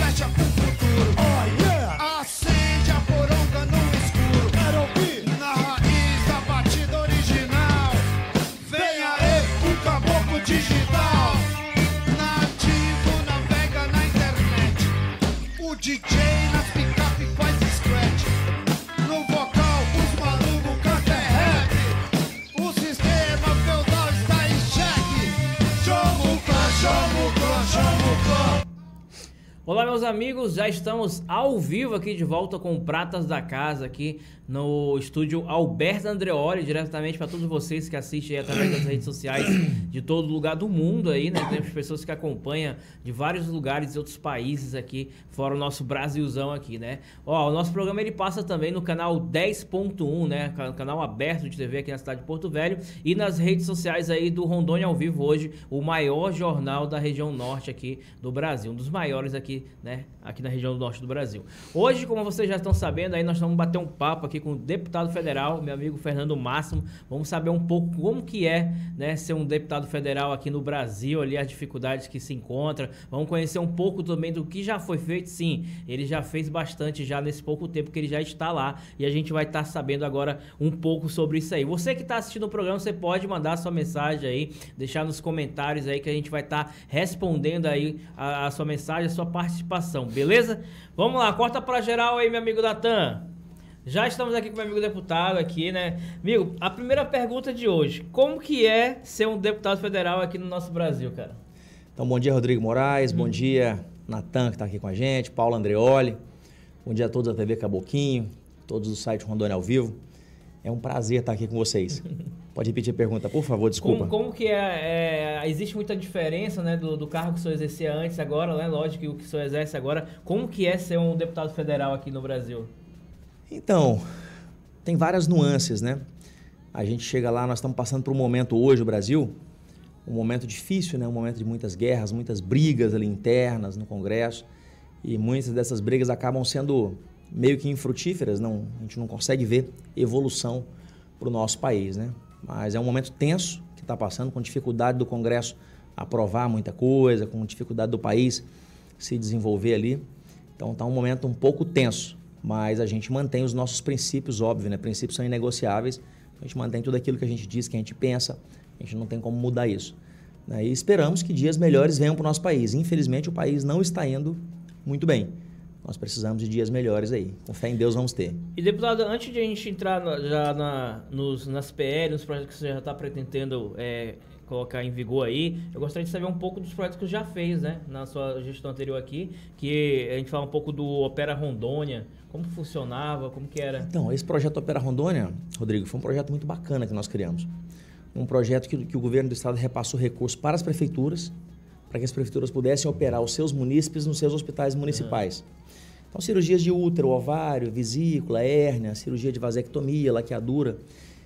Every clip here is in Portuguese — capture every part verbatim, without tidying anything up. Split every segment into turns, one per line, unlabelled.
flecha pro futuro. Oh, yeah. Acende a poronga no escuro. Quero ouvir. Na raiz da batida original. Vem aí o caboclo digital. Nativo navega na internet. O D J nas picape faz scratch. No vocal os malucos canta é rap. O sistema feudal está em xeque. Chama o clã, chama o clã, chama o clã.
Olá, meus amigos, já estamos ao vivo aqui de volta com Pratas da Casa aqui no estúdio Alberto Andreoli, diretamente para todos vocês que assistem aí através das redes sociais de todo lugar do mundo aí, né? Temos pessoas que acompanham de vários lugares e outros países aqui, fora o nosso Brasilzão aqui, né? Ó, o nosso programa ele passa também no canal dez ponto um, né? Canal aberto de T V aqui na cidade de Porto Velho e nas redes sociais aí do Rondônia ao Vivo hoje, o maior jornal da região norte aqui do Brasil, um dos maiores aqui, né? Aqui na região do norte do Brasil. Hoje, como vocês já estão sabendo, aí nós vamos bater um papo aqui com o deputado federal, meu amigo Fernando Máximo. Vamos saber um pouco como que é, né, ser um deputado federal aqui no Brasil, ali as dificuldades que se encontra. Vamos conhecer um pouco também do que já foi feito. Sim, ele já fez bastante já nesse pouco tempo que ele já está lá e a gente vai estar sabendo agora um pouco sobre isso aí. Você que está assistindo o programa, você pode mandar sua mensagem aí, deixar nos comentários aí que a gente vai estar respondendo aí a, a sua mensagem, a sua participação, beleza? Vamos lá, corta pra geral aí, meu amigo Natan. Já estamos aqui com meu amigo deputado aqui, né? Amigo, a primeira pergunta de hoje, como que é ser um deputado federal aqui no nosso Brasil, cara?
Então, bom dia, Rodrigo Moraes, hum. bom dia, Natan, que está aqui com a gente, Paulo Andreoli, bom dia a todos da T V Caboquinho, todos do site Rondônia ao Vivo. É um prazer estar aqui com vocês. Pode repetir a pergunta, por favor, desculpa.
Como, como que é, é, existe muita diferença, né, do, do cargo que o senhor exercia antes agora, né, lógico que o que o senhor exerce agora, como que é ser um deputado federal aqui no Brasil?
Então, tem várias nuances, né? A gente chega lá, nós estamos passando por um momento hoje, o Brasil, um momento difícil, né? Um momento de muitas guerras, muitas brigas ali internas no Congresso, e muitas dessas brigas acabam sendo meio que infrutíferas, não, a gente não consegue ver evolução para o nosso país, né? Mas é um momento tenso que está passando, com dificuldade do Congresso aprovar muita coisa, com dificuldade do país se desenvolver ali. Então está um momento um pouco tenso, mas a gente mantém os nossos princípios, óbvio, né? Princípios são inegociáveis, a gente mantém tudo aquilo que a gente diz, que a gente pensa, a gente não tem como mudar isso, né? E esperamos que dias melhores venham para o nosso país. Infelizmente o país não está indo muito bem. Nós precisamos de dias melhores aí. Com fé em Deus vamos ter.
E, deputado, antes de a gente entrar na, já na, nos, nas P L, nos projetos que você já está pretendendo é, colocar em vigor aí, eu gostaria de saber um pouco dos projetos que você já fez, né, na sua gestão anterior aqui, que a gente fala um pouco do Opera Rondônia, como funcionava, como que era?
Então, esse projeto Opera Rondônia, Rodrigo, foi um projeto muito bacana que nós criamos. Um projeto que, que o governo do estado repassou recursos para as prefeituras, para que as prefeituras pudessem operar os seus munícipes nos seus hospitais municipais. Uhum. Então, cirurgias de útero, ovário, vesícula, hérnia, cirurgia de vasectomia, laqueadura.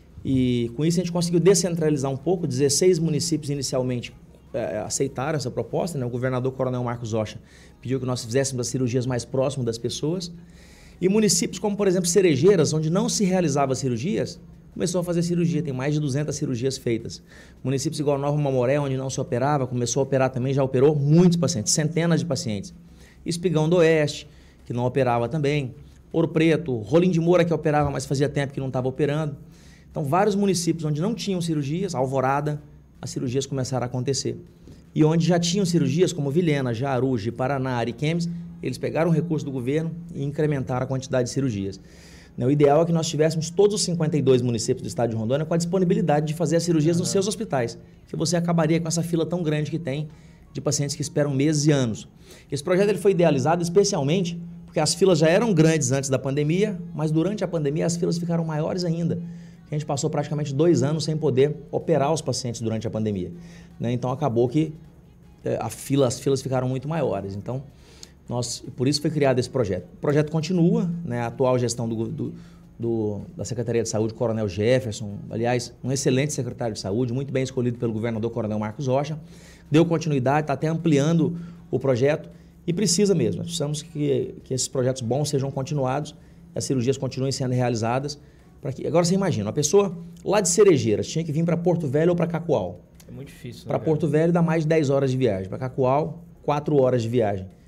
E com isso a gente conseguiu descentralizar um pouco. dezesseis municípios inicialmente é, aceitaram essa proposta, né? O governador Coronel Marcos Rocha pediu que nós fizéssemos as cirurgias mais próximas das pessoas. E municípios como, por exemplo, Cerejeiras, onde não se realizava cirurgias, começou a fazer cirurgia, tem mais de duzentas cirurgias feitas. Municípios igual Nova Mamoré, onde não se operava, começou a operar também, já operou muitos pacientes, centenas de pacientes. Espigão do Oeste, que não operava também, Ouro Preto, Rolim de Moura, que operava, mas fazia tempo que não estava operando. Então, vários municípios onde não tinham cirurgias, Alvorada, as cirurgias começaram a acontecer. E onde já tinham cirurgias, como Vilhena, Jarugi, Paraná, Ariquemes, eles pegaram o recurso do governo e incrementaram a quantidade de cirurgias. O ideal é que nós tivéssemos todos os cinquenta e dois municípios do estado de Rondônia com a disponibilidade de fazer as cirurgias uhum. nos seus hospitais, que você acabaria com essa fila tão grande que tem de pacientes que esperam meses e anos. Esse projeto ele foi idealizado especialmente porque as filas já eram grandes antes da pandemia, mas durante a pandemia as filas ficaram maiores ainda. A gente passou praticamente dois anos sem poder operar os pacientes durante a pandemia, né? Então acabou que é, a fila, as filas ficaram muito maiores. Então, nós, por isso foi criado esse projeto. O projeto continua, né? A atual gestão do, do, do, da Secretaria de Saúde, Coronel Jefferson, aliás, um excelente secretário de saúde, muito bem escolhido pelo governador Coronel Marcos Rocha, deu continuidade, está até ampliando o projeto e precisa mesmo. Nós precisamos que, que esses projetos bons sejam continuados, as cirurgias continuem sendo realizadas. Pra que, agora você imagina, uma pessoa lá de Cerejeiras tinha que vir para Porto Velho ou para Cacoal.
É muito difícil.
Para né, Porto Velho dá mais de dez horas de viagem, para Cacoal, quatro horas de viagem.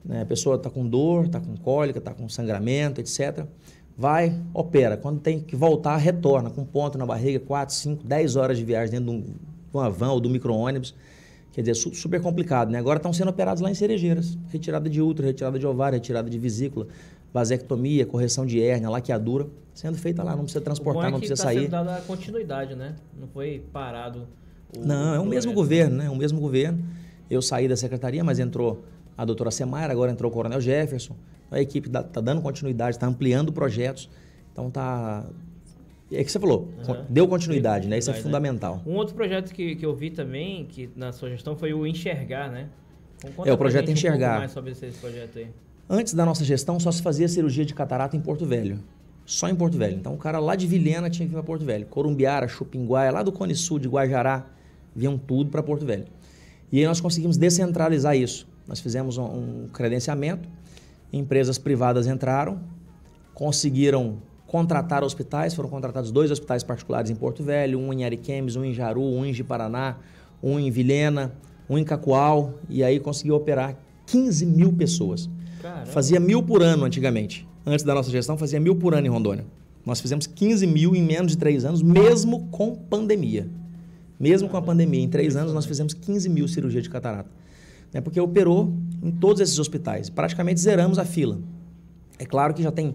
né? A pessoa está com dor, está com cólica, está com sangramento, etcétera. Vai, opera. Quando tem que voltar, retorna com ponto na barriga, quatro, cinco, dez horas de viagem dentro de, um, de uma van ou do micro-ônibus. Quer dizer, su super complicado, né? Agora estão sendo operados lá em Cerejeiras. Retirada de útero, retirada de ovário, retirada de vesícula, vasectomia, correção de hérnia, laqueadura, sendo feita lá. Não precisa transportar, não precisa sair.
O bom é que está sendo dada a continuidade, né? Não foi parado. O,
não, é o
o
mesmo governo, né? É o mesmo governo. Eu saí da secretaria, mas entrou a doutora Semara, agora entrou o coronel Jefferson. A equipe está dando continuidade, está ampliando projetos. Então tá... É que você falou, uhum. deu continuidade, né? Isso é fundamental.
Um outro projeto que, que eu vi também, que na sua gestão, foi o Enxergar, né?
Conta é, o projeto Enxergar. Um pouco
mais sobre esse, esse projeto aí.
Antes da nossa gestão, só se fazia cirurgia de catarata em Porto Velho. Só em Porto Velho. Então, o cara lá de Vilhena tinha que vir para Porto Velho. Corumbiara, Chupinguaia, lá do Cone Sul, de Guajará, vinham tudo para Porto Velho. E aí nós conseguimos descentralizar isso. Nós fizemos um, um credenciamento, empresas privadas entraram, conseguiram contratar hospitais, foram contratados dois hospitais particulares em Porto Velho, um em Ariquemes, um em Jaru, um em Ji-Paraná, um em Vilhena, um em Cacoal, e aí conseguiu operar quinze mil pessoas.
Caramba.
Fazia mil por ano antigamente. Antes da nossa gestão, fazia mil por ano em Rondônia. Nós fizemos quinze mil em menos de três anos, mesmo com pandemia. Mesmo com a pandemia, em três anos nós fizemos quinze mil cirurgias de catarata. É porque operou em todos esses hospitais. Praticamente zeramos a fila. É claro que já tem...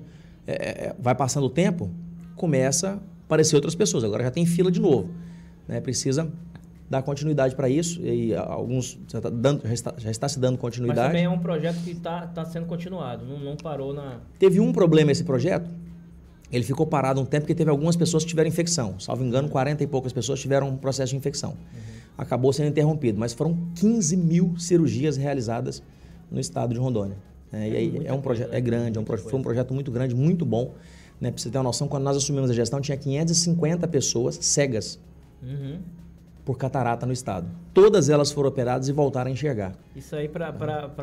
É, vai passando o tempo, começa a aparecer outras pessoas. Agora já tem fila de novo. Né? Precisa dar continuidade para isso. E alguns já está, dando, já, está, já está se dando continuidade.
Mas também é um projeto que está tá sendo continuado. Não, não parou na...
Teve um problema esse projeto. Ele ficou parado um tempo porque teve algumas pessoas que tiveram infecção. Salvo engano, quarenta e poucas pessoas tiveram um processo de infecção. Uhum. Acabou sendo interrompido. Mas foram quinze mil cirurgias realizadas no estado de Rondônia. É, e aí é um projeto, é grande, é um proje foi um projeto muito grande, muito bom. Né? Para você ter uma noção, quando nós assumimos a gestão, tinha quinhentas e cinquenta pessoas cegas
uhum.
por catarata no estado. Todas elas foram operadas e voltaram a enxergar.
Isso aí para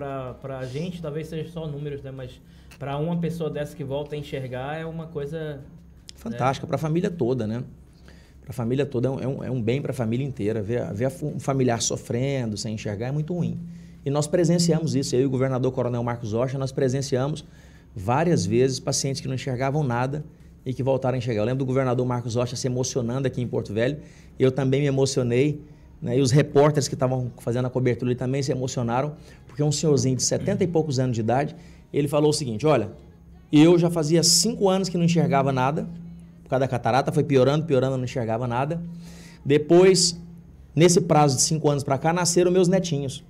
a gente talvez seja só números, né? Mas para uma pessoa dessa que volta a enxergar é uma coisa...
Fantástica, né? Para a família toda, né? Para a família toda é um, é um bem para a família inteira. Ver, ver um familiar sofrendo, sem enxergar é muito ruim. E nós presenciamos isso, eu e o governador Coronel Marcos Rocha, nós presenciamos várias vezes pacientes que não enxergavam nada e que voltaram a enxergar. Eu lembro do governador Marcos Rocha se emocionando aqui em Porto Velho, eu também me emocionei, né? E os repórteres que estavam fazendo a cobertura ali também se emocionaram, porque um senhorzinho de setenta e poucos anos de idade, ele falou o seguinte, olha, eu já fazia cinco anos que não enxergava nada, por causa da catarata, foi piorando, piorando, não enxergava nada. Depois, nesse prazo de cinco anos para cá, nasceram meus netinhos.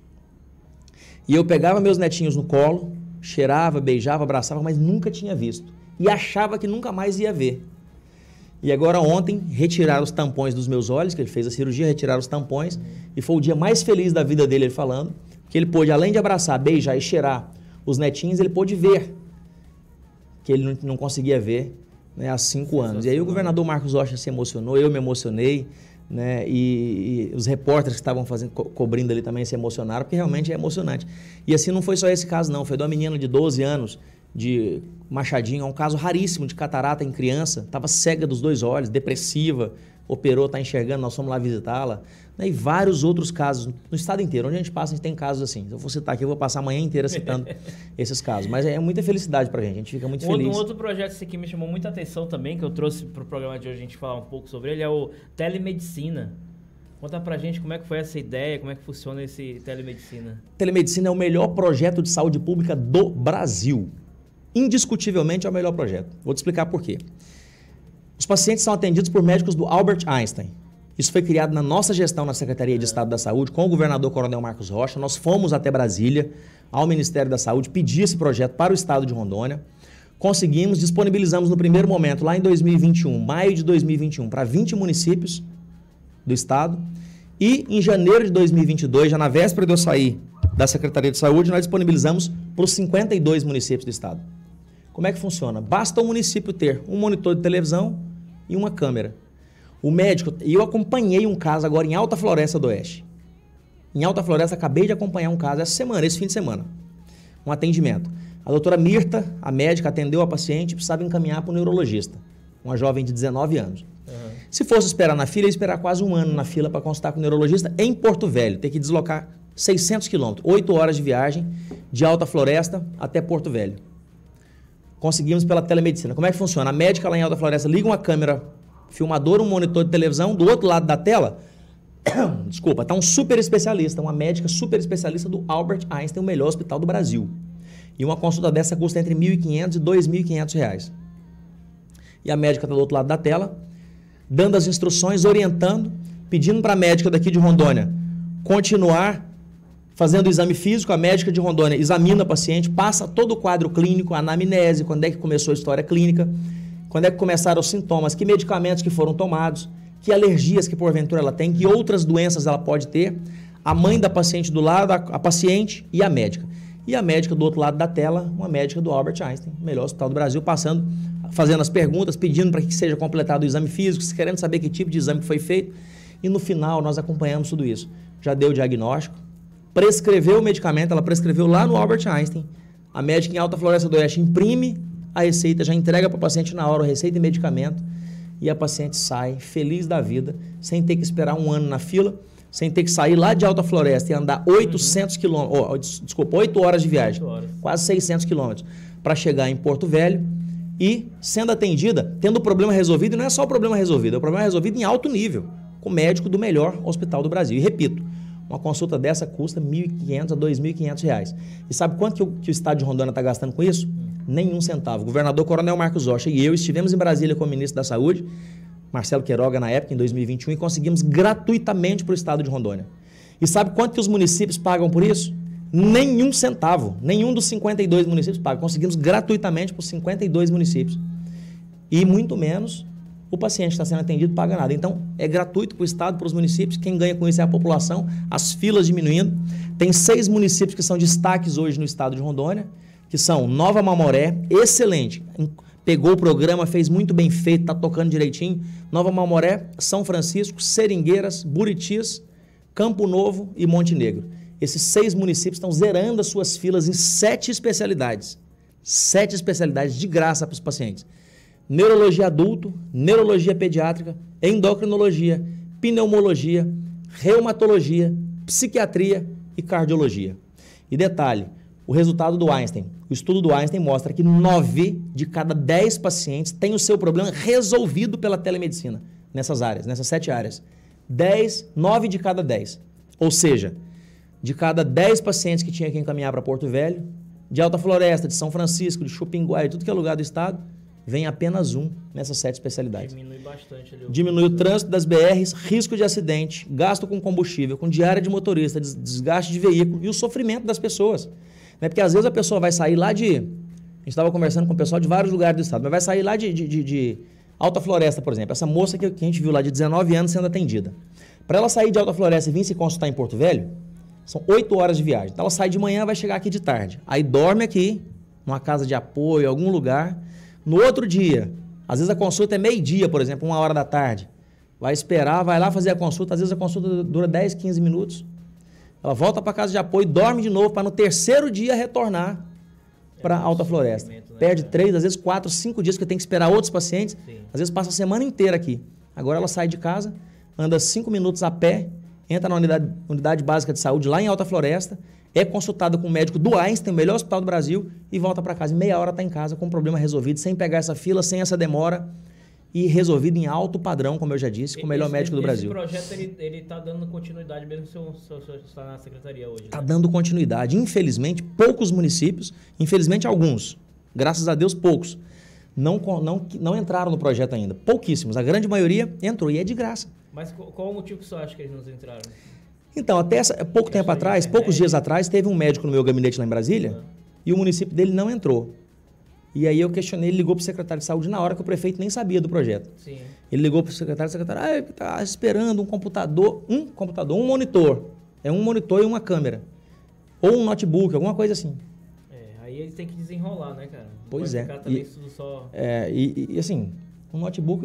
E eu pegava meus netinhos no colo, cheirava, beijava, abraçava, mas nunca tinha visto. E achava que nunca mais ia ver. E agora ontem retiraram os tampões dos meus olhos, que ele fez a cirurgia, retiraram os tampões, uhum. e foi o dia mais feliz da vida dele, ele falando, que ele pôde, além de abraçar, beijar e cheirar os netinhos, ele pôde ver, que ele não, não conseguia ver, né, há cinco anos. E aí o governador Marcos Rocha se emocionou, eu me emocionei, né? E, e os repórteres que estavam fazendo, co cobrindo ali também se emocionaram, porque realmente é emocionante. E assim não foi só esse caso não, foi de uma menina de doze anos, de Machadinho, é um caso raríssimo de catarata em criança, estava cega dos dois olhos, depressiva, operou, está enxergando, nós fomos lá visitá-la, né? E vários outros casos, no estado inteiro, onde a gente passa, a gente tem casos assim. Se eu for citar aqui, eu vou passar a manhã inteira citando esses casos, mas é muita felicidade pra gente, a gente fica muito
um
feliz.
Um outro projeto esse aqui me chamou muita atenção também, que eu trouxe pro programa de hoje a gente falar um pouco sobre ele, é o Telemedicina. Conta pra gente como é que foi essa ideia, como é que funciona esse Telemedicina.
Telemedicina é o melhor projeto de saúde pública do Brasil. Indiscutivelmente é o melhor projeto. Vou te explicar por quê. Os pacientes são atendidos por médicos do Albert Einstein. Isso foi criado na nossa gestão na Secretaria de Estado da Saúde, com o governador Coronel Marcos Rocha. Nós fomos até Brasília, ao Ministério da Saúde, pedir esse projeto para o estado de Rondônia. Conseguimos, disponibilizamos no primeiro momento, lá em dois mil e vinte e um, maio de dois mil e vinte e um, para vinte municípios do estado. E em janeiro de dois mil e vinte e dois, já na véspera de eu sair da Secretaria de Saúde, nós disponibilizamos para os cinquenta e dois municípios do estado. Como é que funciona? Basta o município ter um monitor de televisão e uma câmera. O médico, e eu acompanhei um caso agora em Alta Floresta do Oeste. Em Alta Floresta, acabei de acompanhar um caso essa semana, esse fim de semana. Um atendimento. A doutora Mirta, a médica, atendeu a paciente e precisava encaminhar para o neurologista. Uma jovem de dezenove anos. Uhum. Se fosse esperar na fila, ia esperar quase um ano na fila para consultar com o neurologista em Porto Velho. Ter que deslocar seiscentos quilômetros, oito horas de viagem de Alta Floresta até Porto Velho. Conseguimos pela telemedicina. Como é que funciona? A médica lá em Alta Floresta liga uma câmera filmadora, um monitor de televisão, do outro lado da tela, desculpa, está um super especialista, uma médica super especialista do Albert Einstein, o melhor hospital do Brasil. E uma consulta dessa custa entre mil e quinhentos e dois mil e quinhentos reais. E a médica está do outro lado da tela, dando as instruções, orientando, pedindo para a médica daqui de Rondônia continuar fazendo o exame físico. A médica de Rondônia examina o paciente, passa todo o quadro clínico, a anamnese, quando é que começou a história clínica, quando é que começaram os sintomas, que medicamentos que foram tomados, que alergias que porventura ela tem, que outras doenças ela pode ter, a mãe da paciente do lado, a, a paciente e a médica. E a médica do outro lado da tela, uma médica do Albert Einstein, melhor hospital do Brasil, passando, fazendo as perguntas, pedindo para que seja completado o exame físico, querendo saber que tipo de exame foi feito. E no final nós acompanhamos tudo isso. Já deu o diagnóstico, prescreveu o medicamento, ela prescreveu lá no Albert Einstein. A médica em Alta Floresta do Oeste imprime a receita, já entrega para o paciente na hora a receita e medicamento, e a paciente sai feliz da vida, sem ter que esperar um ano na fila, sem ter que sair lá de Alta Floresta e andar oitocentos quilômetros, oh, desculpa, oito horas de viagem, horas. quase seiscentos quilômetros, para chegar em Porto Velho e sendo atendida, tendo o problema resolvido. E não é só o problema resolvido, é o problema resolvido em alto nível, com o médico do melhor hospital do Brasil. E repito, uma consulta dessa custa mil e quinhentos a dois mil e quinhentos reais. E sabe quanto que o, que o estado de Rondônia está gastando com isso? Nenhum centavo. O governador Coronel Marcos Rocha e eu estivemos em Brasília com o ministro da Saúde, Marcelo Queiroga, na época, em dois mil e vinte e um, e conseguimos gratuitamente para o estado de Rondônia. E sabe quanto que os municípios pagam por isso? Nenhum centavo. Nenhum dos cinquenta e dois municípios paga. Conseguimos gratuitamente para os cinquenta e dois municípios. E muito menos o paciente está sendo atendido paga nada. Então, é gratuito para o estado, para os municípios. Quem ganha com isso é a população, as filas diminuindo. Tem seis municípios que são destaques hoje no estado de Rondônia, que são Nova Mamoré, excelente, pegou o programa, fez muito bem feito, está tocando direitinho. Nova Mamoré, São Francisco, Seringueiras, Buritis, Campo Novo e Monte Negro. Esses seis municípios estão zerando as suas filas em sete especialidades. Sete especialidades de graça para os pacientes. Neurologia adulto, neurologia pediátrica, endocrinologia, pneumologia, reumatologia, psiquiatria e cardiologia. E detalhe, o resultado do Einstein, o estudo do Einstein mostra que nove de cada dez pacientes têm o seu problema resolvido pela telemedicina nessas áreas, nessas sete áreas. dez, nove de cada dez. Ou seja, de cada dez pacientes que tinha que encaminhar para Porto Velho, de Alta Floresta, de São Francisco, de Chupinguá, de tudo que é lugar do estado, vem apenas um nessas sete especialidades.
Diminui bastante ali o...
Diminui o trânsito das B Rs, risco de acidente, gasto com combustível, com diária de motorista, desgaste de veículo e o sofrimento das pessoas. Né? Porque às vezes a pessoa vai sair lá de... A gente estava conversando com o pessoal de vários lugares do estado, mas vai sair lá de, de, de, de Alta Floresta, por exemplo. Essa moça que, que a gente viu lá de dezenove anos sendo atendida. Para ela sair de Alta Floresta e vir se consultar em Porto Velho, são oito horas de viagem. Então ela sai de manhã e vai chegar aqui de tarde. Aí dorme aqui, numa casa de apoio, em algum lugar. No outro dia, às vezes a consulta é meio-dia, por exemplo, uma hora da tarde. Vai esperar, vai lá fazer a consulta. Às vezes a consulta dura dez, quinze minutos. Ela volta para a casa de apoio, dorme de novo para no terceiro dia retornar para Alta Floresta. Né? Perde três, às vezes quatro, cinco dias, porque tem que esperar outros pacientes. Sim. Às vezes passa a semana inteira aqui. Agora ela sai de casa, anda cinco minutos a pé, entra na unidade, unidade básica de saúde lá em Alta Floresta, é consultada com o médico do Einstein, o melhor hospital do Brasil, e volta para casa. Em meia hora está em casa com o problema resolvido, sem pegar essa fila, sem essa demora, e resolvido em alto padrão, como eu já disse, com o melhor
esse,
médico do
esse
Brasil.
Esse projeto ele está dando continuidade mesmo se o senhor está na secretaria hoje?
Está
né?
dando continuidade. Infelizmente, poucos municípios, infelizmente alguns, graças a Deus poucos, não, não, não entraram no projeto ainda. Pouquíssimos. A grande maioria entrou e é de graça.
Mas qual o motivo que você acha que eles não entraram?
Então, até essa, pouco tempo atrás, poucos dias atrás, teve um médico no meu gabinete lá em Brasília ah. e o município dele não entrou. E aí eu questionei, ele ligou para o secretário de saúde na hora que o prefeito nem sabia do projeto. Sim. Ele ligou para o secretário, o secretário, ah, está esperando um computador, um computador, um monitor. É um monitor e uma câmera. Ou um notebook, alguma coisa assim.
É, aí ele tem que desenrolar, né, cara? Não
pois é.
E, tudo só...
é e, e assim, um notebook,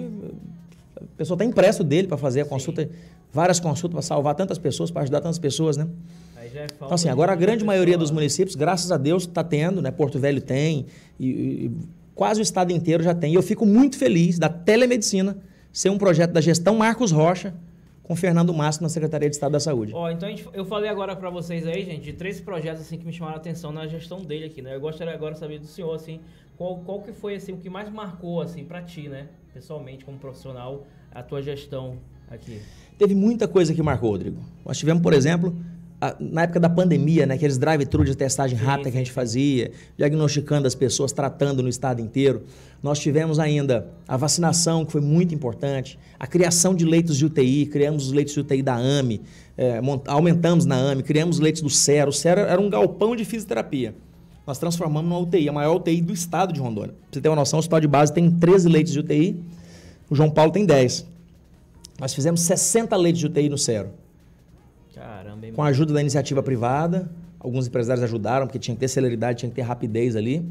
a pessoa está impresso dele para fazer a consulta, Sim. várias consultas para salvar tantas pessoas, para ajudar tantas pessoas, né?
Aí já é falta
então, assim, agora a grande
pessoa,
maioria dos municípios, graças a Deus, está tendo, né? Porto Velho tem, e, e quase o estado inteiro já tem. E eu fico muito feliz da telemedicina ser um projeto da gestão Marcos Rocha, com o Fernando Mastro na Secretaria de Estado da Saúde.
Ó, então a gente, eu falei agora para vocês aí, gente, de três projetos assim que me chamaram a atenção na gestão dele aqui, né? Eu gostaria agora de saber do senhor, assim, qual, qual que foi assim, o que mais marcou assim para ti, né? Pessoalmente, como profissional, a tua gestão aqui.
Teve muita coisa que marcou, Rodrigo. Nós tivemos, por exemplo, a, na época da pandemia, né, aqueles drive-thru de testagem
Sim,
rápida
sim,
que a gente
sim.
fazia, diagnosticando as pessoas, tratando no estado inteiro. Nós tivemos ainda a vacinação, que foi muito importante, a criação de leitos de U T I, criamos os leitos de U T I da A M E, é, mont- aumentamos na A M E, criamos os leitos do SERO. O SERO era um galpão de fisioterapia. Nós transformamos numa U T I, a maior U T I do estado de Rondônia. Pra você ter uma noção, o Hospital de Base tem treze leitos de U T I, o João Paulo tem dez. Nós fizemos sessenta leitos de U T I no SERO.
Caramba, hein,
Com a ajuda da iniciativa privada, alguns empresários ajudaram, porque tinha que ter celeridade, tinha que ter rapidez ali.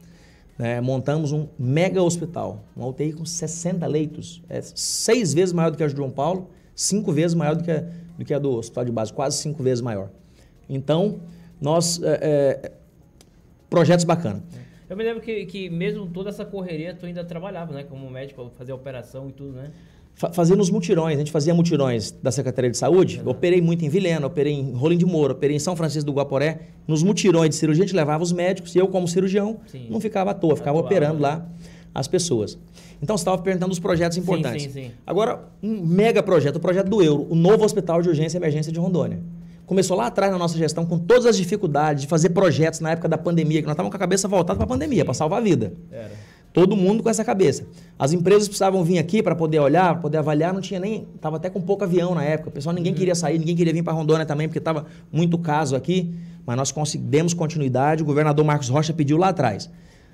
Né? Montamos um mega hospital, uma U T I com sessenta leitos, é seis vezes maior do que a de João Paulo, cinco vezes maior do que a, do que a do Hospital de Base, quase cinco vezes maior. Então, nós... É, é, projetos bacanas.
Eu me lembro que, que mesmo toda essa correria, tu ainda trabalhava, né? Como médico, fazer operação e tudo, né?
Fazendo os mutirões, a gente fazia mutirões da Secretaria de Saúde, eu operei muito em Vilhena, operei em Rolim de Moura, operei em São Francisco do Guaporé. Nos mutirões de cirurgia a gente levava os médicos e eu como cirurgião
Sim.
não ficava à toa, ficava
Atuava,
operando
né?
lá as pessoas. Então você estava perguntando dos projetos importantes.
sim, sim.
Agora, um mega projeto, o projeto do Euro, o novo Hospital de Urgência e Emergência de Rondônia. Começou lá atrás na nossa gestão com todas as dificuldades de fazer projetos na época da pandemia, que nós estávamos com a cabeça voltada para a pandemia, para salvar a vida.
Era.
Todo mundo com essa cabeça. As empresas precisavam vir aqui para poder olhar, para poder avaliar, não tinha nem... Estava até com pouco avião na época. O pessoal, ninguém queria sair, ninguém queria vir para Rondônia também, porque estava muito caso aqui. Mas nós conseguimos continuidade. O governador Marcos Rocha pediu lá atrás.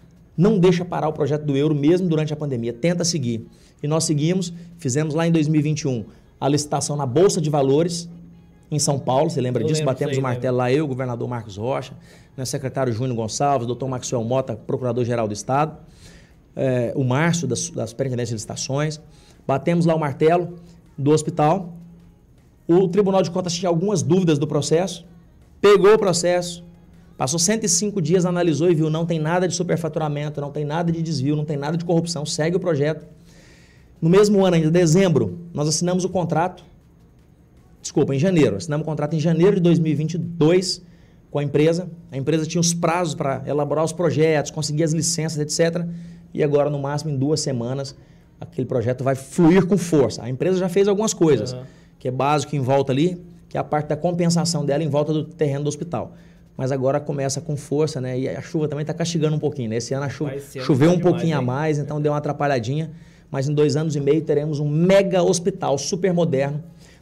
Não deixa parar o projeto do Euro mesmo durante a pandemia. Tenta seguir. E nós seguimos. Fizemos lá em dois mil e vinte e um a licitação na Bolsa de Valores em São Paulo. Você lembra
Eu
disso?
lembro
Batemos
disso
o
aí,
martelo lá, eu, o governador Marcos Rocha, né, secretário Júnior Gonçalves, doutor Maxwell Mota, procurador-geral do Estado. É, o Márcio, da, da Superintendência de Licitações. Batemos lá o martelo do hospital. O Tribunal de Contas tinha algumas dúvidas do processo. Pegou o processo. Passou cento e cinco dias, analisou e viu, não tem nada de superfaturamento, não tem nada de desvio, não tem nada de corrupção. Segue o projeto. No mesmo ano, ainda em dezembro, nós assinamos o contrato. Desculpa, em janeiro. Assinamos o contrato em janeiro de dois mil e vinte e dois com a empresa. A empresa tinha os prazos para elaborar os projetos, conseguir as licenças, etcétera. E agora, no máximo, em duas semanas, aquele projeto vai fluir com força. A empresa já fez algumas coisas, uhum. que é básico em volta ali, que é a parte da compensação dela em volta do terreno do hospital. Mas agora começa com força, né? E a chuva também está castigando um pouquinho, né? Esse ano a chuva choveu um pouquinho demais, a mais, então deu uma atrapalhadinha. Mas em dois anos e meio teremos um mega hospital super moderno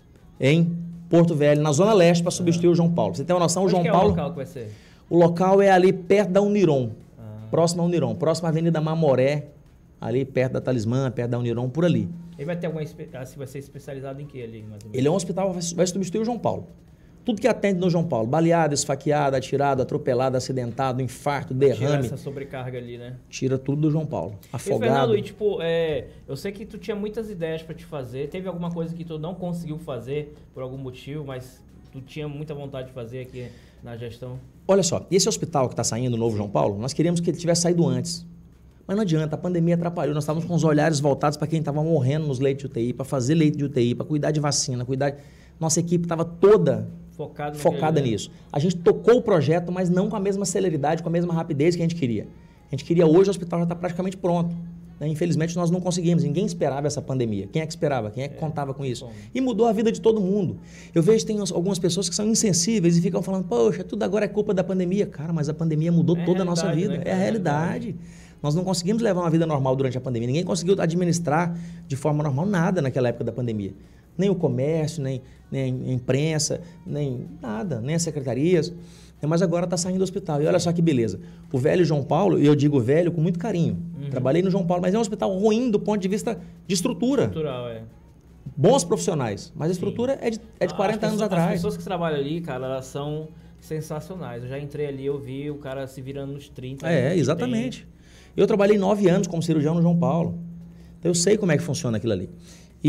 em Porto Velho, na Zona Leste, para substituir uhum. o João Paulo. Você tem uma noção, o João
que
Paulo...
é o local que vai ser?
O local é ali perto da Uniron. Próximo à Uniron, próximo à Avenida Mamoré, ali perto da Talismã, perto da Uniron, por ali.
Ele vai ter alguma se vai ser especializado em quê ali, mais ou menos?
Ele é um hospital, vai substituir o João Paulo. Tudo que atende no João Paulo, baleado, esfaqueado, atirado, atropelado, acidentado, infarto, derrame.
Tira essa sobrecarga ali, né?
Tira tudo do João Paulo. Afogado.
E, Fernando, e, tipo, é, eu sei que tu tinha muitas ideias para te fazer. Teve alguma coisa que tu não conseguiu fazer por algum motivo, mas tu tinha muita vontade de fazer aqui na gestão?
Olha só, esse hospital que está saindo, o novo João Paulo, nós queríamos que ele tivesse saído antes. Mas não adianta, a pandemia atrapalhou. Nós estávamos com os olhares voltados para quem estava morrendo nos leitos de U T I, para fazer leito de U T I, para cuidar de vacina, cuidar... De... Nossa equipe estava toda
Focado
focada nisso. A gente tocou o projeto, mas não com a mesma celeridade, com a mesma rapidez que a gente queria. A gente queria hoje, o hospital já está praticamente pronto. Né? Infelizmente, nós não conseguimos. Ninguém esperava essa pandemia. Quem é que esperava? Quem é que é, contava com isso? Bom. E mudou a vida de todo mundo. Eu vejo que tem algumas pessoas que são insensíveis e ficam falando, poxa, tudo agora é culpa da pandemia. Cara, mas a pandemia mudou é toda a nossa vida. Né? É a realidade. Nós não conseguimos levar uma vida normal durante a pandemia. Ninguém conseguiu administrar de forma normal nada naquela época da pandemia. Nem o comércio, nem, nem a imprensa, nem nada, nem as secretarias. Mas agora está saindo do hospital. E olha só que beleza. O velho João Paulo, e eu digo velho com muito carinho. Uhum. Trabalhei no João Paulo, mas é um hospital ruim do ponto de vista de estrutura.
Estrutural, é.
Bons profissionais, mas a estrutura Sim. é de, é de quarenta
pessoas,
anos atrás.
As pessoas que trabalham ali, cara, elas são sensacionais. Eu já entrei ali, eu vi o cara se virando nos trinta.
É, exatamente. Tem... Eu trabalhei nove anos como cirurgião no João Paulo. Então eu sei como é que funciona aquilo ali.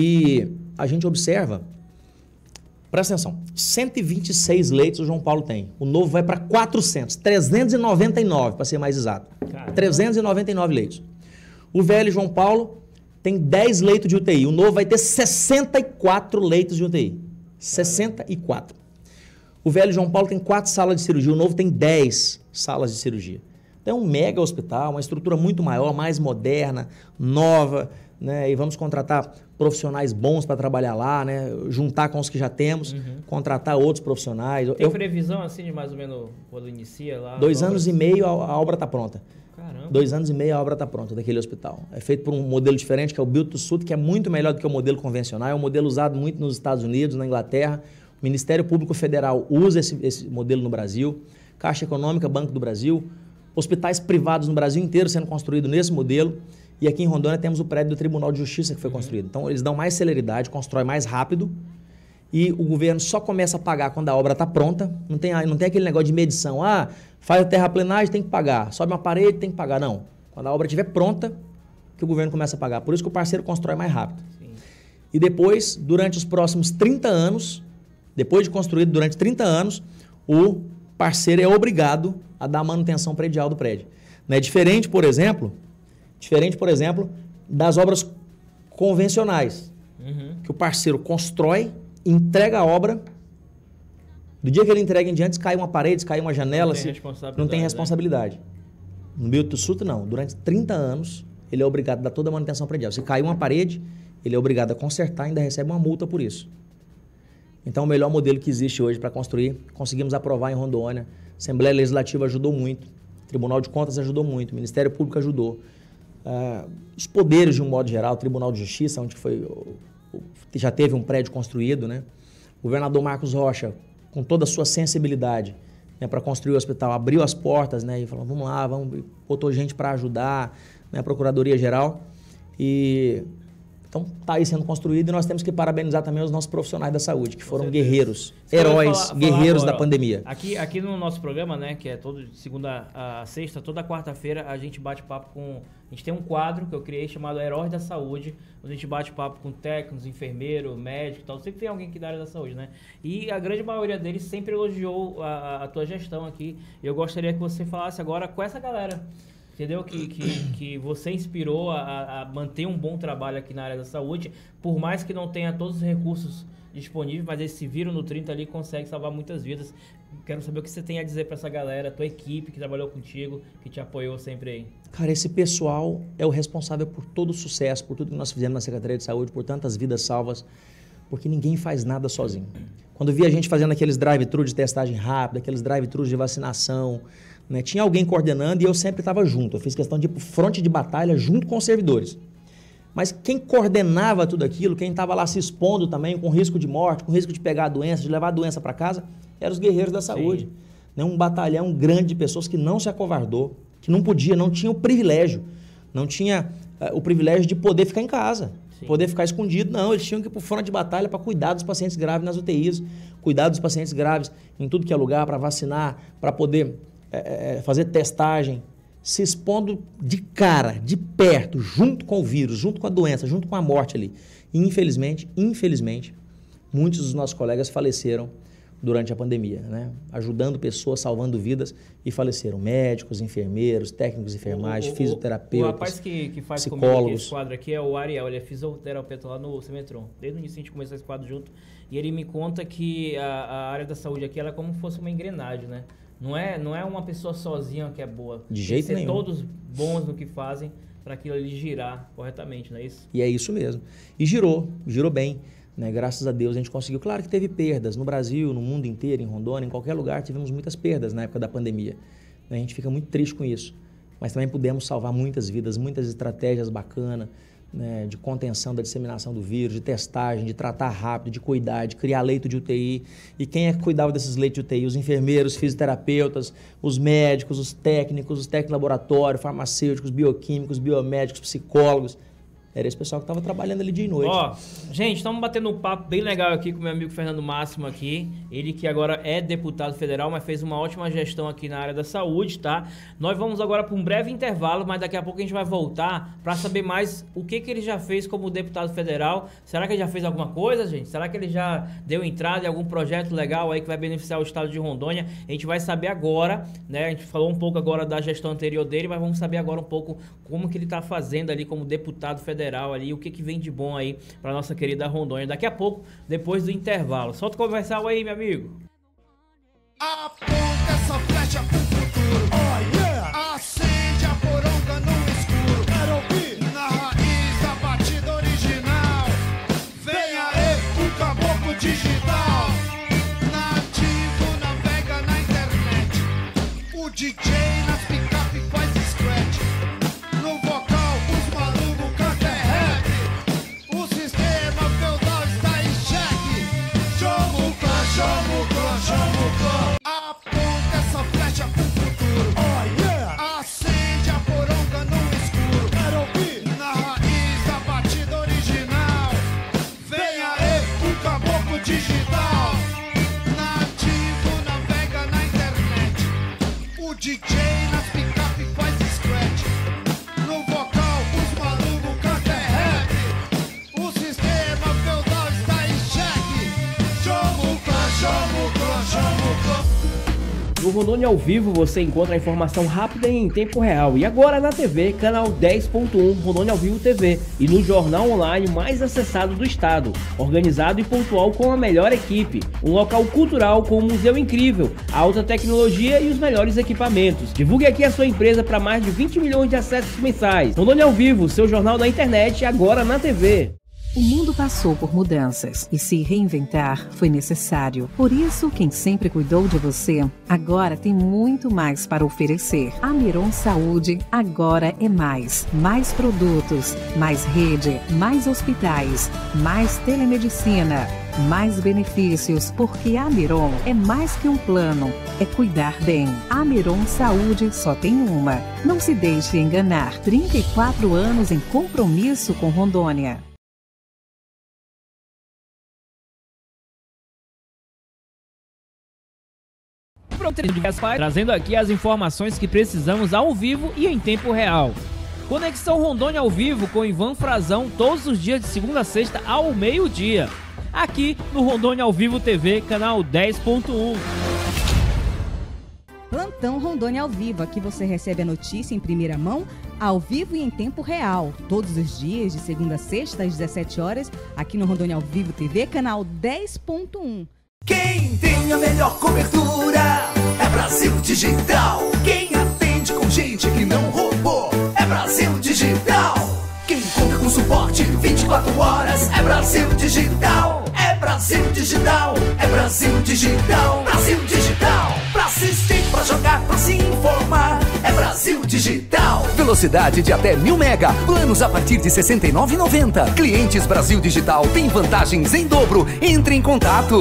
E a gente observa, presta atenção, cento e vinte e seis leitos o João Paulo tem. O novo vai para quatrocentos, trezentos e noventa e nove para ser mais exato. Caramba. trezentos e noventa e nove leitos. O velho João Paulo tem dez leitos de U T I. O novo vai ter sessenta e quatro leitos de U T I. sessenta e quatro. O velho João Paulo tem quatro salas de cirurgia, o novo tem dez salas de cirurgia. Então é um mega hospital, uma estrutura muito maior, mais moderna, nova, né? E vamos contratar profissionais bons para trabalhar lá, né? Juntar com os que já temos, uhum. contratar outros profissionais.
Tem
Eu,
previsão assim de mais ou menos quando inicia lá?
Dois anos e meio a, a obra está pronta.
Caramba.
Dois anos e meio a obra está pronta daquele hospital. É feito por um modelo diferente, que é o Build to Suit, que é muito melhor do que o modelo convencional. É um modelo usado muito nos Estados Unidos, na Inglaterra. O Ministério Público Federal usa esse, esse modelo no Brasil. Caixa Econômica, Banco do Brasil. Hospitais privados no Brasil inteiro sendo construídos nesse modelo. E aqui em Rondônia temos o prédio do Tribunal de Justiça que foi uhum. construído. Então, eles dão mais celeridade, constrói mais rápido. E o governo só começa a pagar quando a obra está pronta. Não tem, não tem aquele negócio de medição. Ah, faz a terraplenagem, tem que pagar. Sobe uma parede, tem que pagar. Não. Quando a obra estiver pronta, que o governo começa a pagar. Por isso que o parceiro constrói mais rápido. Sim. E depois, durante os próximos trinta anos, depois de construído durante trinta anos, o parceiro é obrigado a dar manutenção predial do prédio. Não é diferente, por exemplo, diferente, por exemplo, das obras convencionais, uhum. que o parceiro constrói, entrega a obra, do dia que ele entrega em diante, se cai uma parede, se cai uma janela, não tem, se, responsabilidade, não tem responsabilidade. Né? No Build to Suit, não. Durante trinta anos, ele é obrigado a dar toda a manutenção predial. Se cai uma parede, ele é obrigado a consertar e ainda recebe uma multa por isso. Então, o melhor modelo que existe hoje para construir, conseguimos aprovar em Rondônia. A Assembleia Legislativa ajudou muito, o Tribunal de Contas ajudou muito, o Ministério Público ajudou. Uh, os poderes, de um modo geral, o Tribunal de Justiça, onde foi, o, o, já teve um prédio construído, né? O governador Marcos Rocha, com toda a sua sensibilidade, né, para construir o hospital, abriu as portas, né, e falou, vamos lá, vamos, botou gente para ajudar, né, a Procuradoria-Geral. E então está aí sendo construído e nós temos que parabenizar também os nossos profissionais da saúde, que foram guerreiros, heróis, falar, guerreiros falar agora, da pandemia.
Aqui, aqui no nosso programa, né, que é todo de segunda a sexta, toda quarta-feira a gente bate papo com... A gente tem um quadro que eu criei chamado Heróis da Saúde, onde a gente bate papo com técnicos, enfermeiros, médicos e tal. Sempre tem alguém aqui da área da saúde, né? E a grande maioria deles sempre elogiou a, a tua gestão aqui. E eu gostaria que você falasse agora com essa galera, entendeu? Que, que, que você inspirou a, a manter um bom trabalho aqui na área da saúde, por mais que não tenha todos os recursos disponíveis, mas eles se viram no trinta ali e conseguem salvar muitas vidas. Quero saber o que você tem a dizer para essa galera, tua equipe que trabalhou contigo, que te apoiou sempre aí.
Cara, esse pessoal é o responsável por todo o sucesso, por tudo que nós fizemos na Secretaria de Saúde, por tantas vidas salvas, porque ninguém faz nada sozinho. Quando via a gente fazendo aqueles drive-thru de testagem rápida, aqueles drive-thrus de vacinação, né, tinha alguém coordenando e eu sempre estava junto. Eu fiz questão de ir para o fronte de batalha junto com os servidores. Mas quem coordenava tudo aquilo, quem estava lá se expondo também, com risco de morte, com risco de pegar a doença, de levar a doença para casa, eram os guerreiros da saúde. Né? Um batalhão grande de pessoas que não se acovardou, que não podia, não tinha o privilégio, não tinha uh, o privilégio de poder ficar em casa, Sim. poder ficar escondido. Não, eles tinham que ir para o fronte de batalha para cuidar dos pacientes graves nas U T Is, cuidar dos pacientes graves em tudo que é lugar, para vacinar, para poder é, fazer testagem, se expondo de cara, de perto, junto com o vírus, junto com a doença, junto com a morte ali. E infelizmente, infelizmente, muitos dos nossos colegas faleceram durante a pandemia, né? Ajudando pessoas, salvando vidas e faleceram. Médicos, enfermeiros, técnicos de enfermagem, o, o, fisioterapeutas,
o rapaz que, que faz
psicólogos.
Comigo aqui esse quadro aqui é o Ariel, ele é fisioterapeuta lá no Semetron. Desde o início a gente começou esse quadro junto e ele me conta que a, a área da saúde aqui ela é como se fosse uma engrenagem, né? Não é, não é uma pessoa sozinha que é boa.
De jeito nenhum.
Tem que ser todos bons no que fazem para aquilo ali girar corretamente, não é isso?
E é isso mesmo. E girou, girou bem. Né? Graças a Deus a gente conseguiu. Claro que teve perdas no Brasil, no mundo inteiro, em Rondônia, em qualquer lugar, tivemos muitas perdas na época da pandemia. A gente fica muito triste com isso. Mas também pudemos salvar muitas vidas, muitas estratégias bacanas, né, de contenção da disseminação do vírus, de testagem, de tratar rápido, de cuidar, de criar leito de U T I. E quem é que cuidava desses leitos de U T I? Os enfermeiros, fisioterapeutas, os médicos, os técnicos, os técnicos de laboratório, farmacêuticos, bioquímicos, biomédicos, psicólogos. Era esse pessoal que estava trabalhando ali dia e noite.
Ó, gente, estamos batendo um papo bem legal aqui com meu amigo Fernando Máximo aqui. Ele que agora é deputado federal, mas fez uma ótima gestão aqui na área da saúde, tá? Nós vamos agora para um breve intervalo, mas daqui a pouco a gente vai voltar para saber mais o que, que ele já fez como deputado federal. Será que ele já fez alguma coisa, gente? Será que ele já deu entrada em algum projeto legal aí que vai beneficiar o estado de Rondônia? A gente vai saber agora, né? A gente falou um pouco agora da gestão anterior dele, mas vamos saber agora um pouco como que ele está fazendo ali como deputado federal. geral ali, o que, que vem de bom aí para nossa querida Rondônia. Daqui a pouco, depois do intervalo. Solta o comercial aí, meu amigo.
Aponta essa flecha pro futuro. Oh yeah! Acende a poronga no escuro. Quero ouvir na raiz da batida original. Vem aí o caboclo digital. Nativo navega na internet. O D J nas picape faz scratch. No vocal os malucos cantam rap. O sistema feudal está em xeque. Chama o clã, chama o clã, chama o clã. Aponta essa flecha pro futuro. Oh yeah! Acende a poronga no escuro. Quero ouvir na raiz da batida original. Vem aí o caboclo digital. Nativo navega na internet. O D J nas picape faz scratch. No vocal os malucos cantam rap. O sistema feudal está em xeque. Chama o clã, chama o clã, chama o clã.
No Rondônia ao Vivo você encontra a informação rápida e em tempo real. E agora na T V, canal dez ponto um, Rondônia ao Vivo T V. E no jornal online mais acessado do estado. Organizado e pontual com a melhor equipe. Um local cultural com um museu incrível, alta tecnologia e os melhores equipamentos. Divulgue aqui a sua empresa para mais de vinte milhões de acessos mensais. Rondônia ao Vivo, seu jornal da internet, agora na T V.
O mundo passou por mudanças e se reinventar foi necessário. Por isso, quem sempre cuidou de você, agora tem muito mais para oferecer. A Miron Saúde agora é mais. Mais produtos, mais rede, mais hospitais, mais telemedicina, mais benefícios, porque a Miron é mais que um plano, é cuidar bem. A Miron Saúde só tem uma. Não se deixe enganar. trinta e quatro anos em compromisso com Rondônia.
Trazendo aqui as informações que precisamos ao vivo e em tempo real. Conexão Rondônia ao vivo com Ivan Frazão todos os dias de segunda a sexta ao meio-dia. Aqui no Rondônia ao Vivo T V, canal dez ponto um.
Plantão Rondônia ao Vivo. Aqui você recebe a notícia em primeira mão, ao vivo e em tempo real. Todos os dias, de segunda a sexta, às dezessete horas, aqui no Rondônia ao Vivo T V, canal dez ponto um.
Quem tem a melhor cobertura é Brasil Digital. Quem atende com gente que não roubou é Brasil Digital. Quem conta com suporte vinte e quatro horas é Brasil Digital. É Brasil Digital, é Brasil Digital. Brasil Digital, pra assistir, pra jogar, pra se informar, é Brasil Digital. Velocidade de até mil mega, planos a partir de sessenta e nove reais e noventa centavos. Clientes Brasil Digital têm vantagens em dobro. Entre em contato.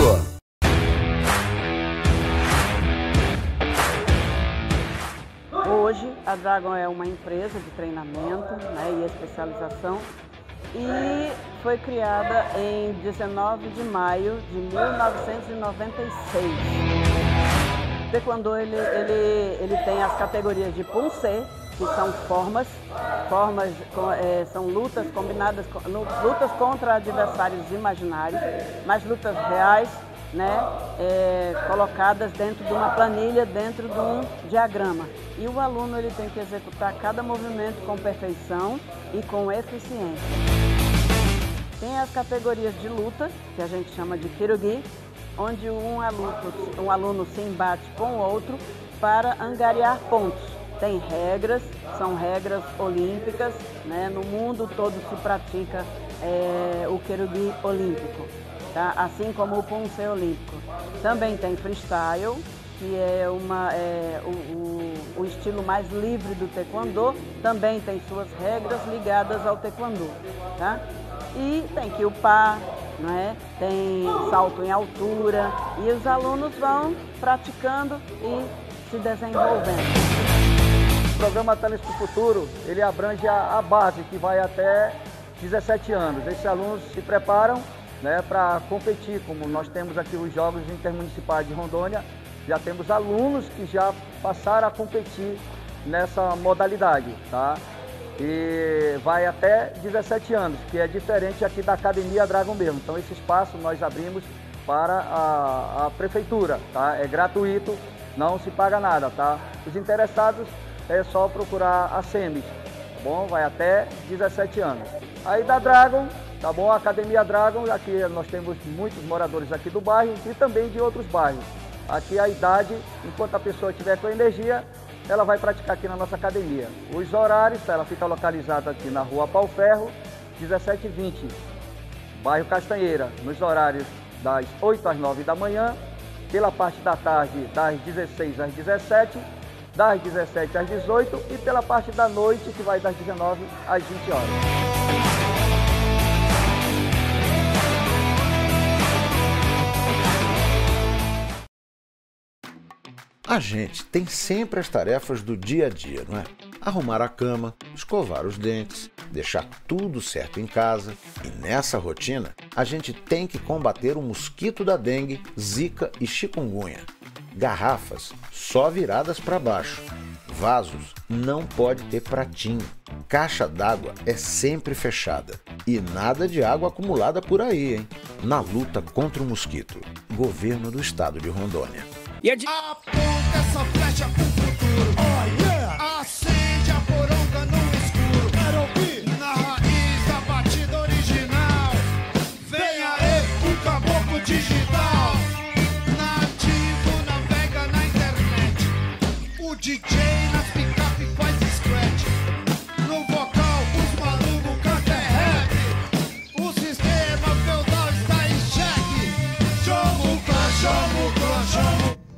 Hoje, a Dragon é uma empresa de treinamento, né, e especialização e foi criada em dezenove de maio de mil novecentos e noventa e seis. O Taekwondo ele, ele, ele tem as categorias de Punse, que são formas, formas é, são lutas combinadas, lutas contra adversários imaginários, mas lutas reais, né, é, colocadas dentro de uma planilha, dentro de um diagrama. E o aluno ele tem que executar cada movimento com perfeição e com eficiência. Tem as categorias de luta, que a gente chama de Kyoryugi, onde um aluno, um aluno se embate com o outro para angariar pontos. Tem regras, são regras olímpicas, né? No mundo todo se pratica é, o Kyoryugi olímpico. Tá? Assim como o Punse olímpico. Também tem freestyle, que é, uma, é o, o, o estilo mais livre do Taekwondo, também tem suas regras ligadas ao Taekwondo. Tá? E tem Kyupa, né? Tem salto em altura, e os alunos vão praticando e se desenvolvendo.
O programa Talentos do Futuro, ele abrange a, a base, que vai até dezessete anos. Esses alunos se preparam, né, para competir, como nós temos aqui os Jogos Intermunicipais de Rondônia, já temos alunos que já passaram a competir nessa modalidade, tá? E vai até dezessete anos, que é diferente aqui da Academia Dragon mesmo. Então esse espaço nós abrimos para a, a prefeitura, tá? É gratuito, não se paga nada, tá? Os interessados é só procurar a SEMES, tá bom? Vai até dezessete anos. Aí da Dragon, tá bom? A Academia Dragon, aqui nós temos muitos moradores aqui do bairro e também de outros bairros. Aqui a idade, enquanto a pessoa estiver com energia, ela vai praticar aqui na nossa academia. Os horários, ela fica localizada aqui na Rua Pau Ferro, dezessete e vinte, bairro Castanheira, nos horários das oito às nove da manhã, pela parte da tarde das dezesseis às dezessete, das dezessete às dezoito e pela parte da noite que vai das dezenove às vinte horas.
A gente tem sempre as tarefas do dia a dia, não é? Arrumar a cama, escovar os dentes, deixar tudo certo em casa. E nessa rotina, a gente tem que combater o mosquito da dengue, zika e chikungunya. Garrafas só viradas para baixo. Vasos não pode ter pratinho. Caixa d'água é sempre fechada. E nada de água acumulada por aí, hein? Na luta contra o mosquito. Governo do Estado de Rondônia.
E a de...
Aponta essa flecha pro futuro. Oh, yeah. Acende a poronga no escuro. Quero ouvir na raiz da batida original. Vem aí o caboclo digital. Nativo navega na internet. O D J nas picape faz scratch. No vocal os malucos cantam é rap. O sistema feudal está em xeque. Chama o clã, chama o clã, chama o...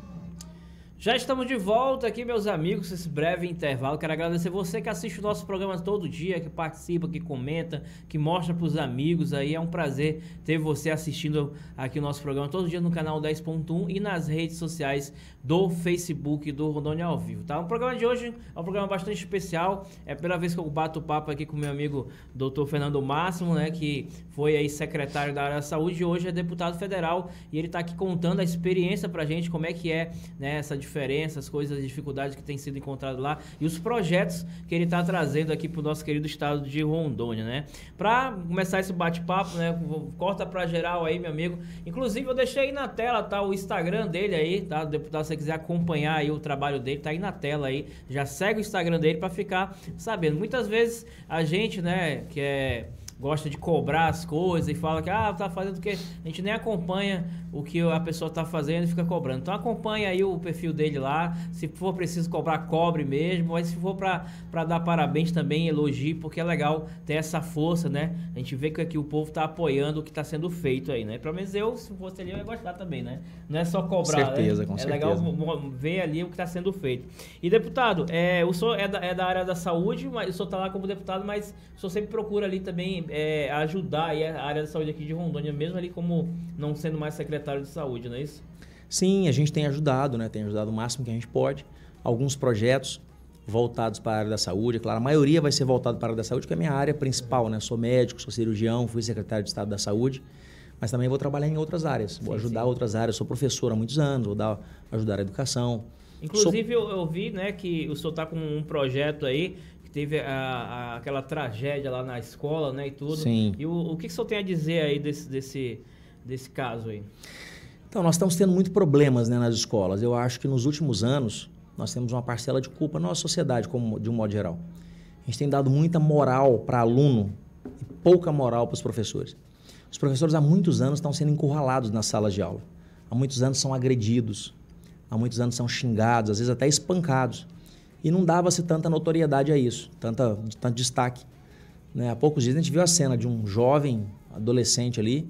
Já estamos de volta aqui, meus amigos, esse breve intervalo. Quero agradecer você que assiste o nosso programa todo dia, que participa, que comenta, que mostra para os amigos aí. É um prazer ter você assistindo aqui o nosso programa todo dia no canal dez ponto um e nas redes sociais do Facebook do Rondônia ao Vivo, tá? O programa de hoje é um programa bastante especial. É a primeira vez que eu bato papo aqui com meu amigo doutor Fernando Máximo, né, que foi aí secretário da área da saúde e hoje é deputado federal. E ele está aqui contando a experiência pra gente, como é que é, né, essa diferença, as coisas, as dificuldades que têm sido encontradas lá e os projetos que ele está trazendo aqui para o nosso querido estado de Rondônia, né? Para começar esse bate-papo, né? Corta para geral aí, meu amigo. Inclusive, eu deixei aí na tela, tá? O Instagram dele aí, tá? Deputado, se você quiser acompanhar aí o trabalho dele, tá aí na tela aí. Já segue o Instagram dele para ficar sabendo. Muitas vezes a gente, né, que é... gosta de cobrar as coisas e fala que ah, tá fazendo o que a gente nem acompanha o que a pessoa tá fazendo e fica cobrando. Então acompanha aí o perfil dele lá, se for preciso cobrar, cobre mesmo, mas se for pra, pra dar parabéns também, elogie, porque é legal ter essa força, né? A gente vê que aqui o povo tá apoiando o que tá sendo feito aí, né? Pelo menos eu, se fosse ali, eu ia gostar também, né? Não é só cobrar,
certeza,
né?
Com
é
certeza.
legal ver ali o que tá sendo feito. E deputado, é, o senhor é da, é da área da saúde, mas o senhor tá lá como deputado, mas o senhor sempre procura ali também é, ajudar aí a área da saúde aqui de Rondônia, mesmo ali como não sendo mais secretário de saúde, não é isso?
Sim, a gente tem ajudado, né? Tem ajudado o máximo que a gente pode. Alguns projetos voltados para a área da saúde, é claro, a maioria vai ser voltado para a área da saúde, que é a minha área principal, né? Sou médico, sou cirurgião, fui secretário de Estado da Saúde, mas também vou trabalhar em outras áreas, vou sim, ajudar sim. outras áreas, sou professor há muitos anos, vou dar, ajudar a educação.
Inclusive, sou... eu, eu vi, né, que o senhor está com um projeto aí, que teve a, a, aquela tragédia lá na escola, né, e tudo.
Sim.
E o, o que, que o senhor tem a dizer aí desse, desse, desse caso aí?
Então, nós estamos tendo muitos problemas, né, nas escolas. Eu acho que nos últimos anos, nós temos uma parcela de culpa na nossa sociedade, como, de um modo geral. A gente tem dado muita moral para aluno e pouca moral para os professores. Os professores há muitos anos estão sendo encurralados nas salas de aula. Há muitos anos são agredidos, há muitos anos são xingados, às vezes até espancados. E não dava-se tanta notoriedade a isso, tanta, tanto destaque. Né? Há poucos dias a gente viu a cena de um jovem adolescente ali,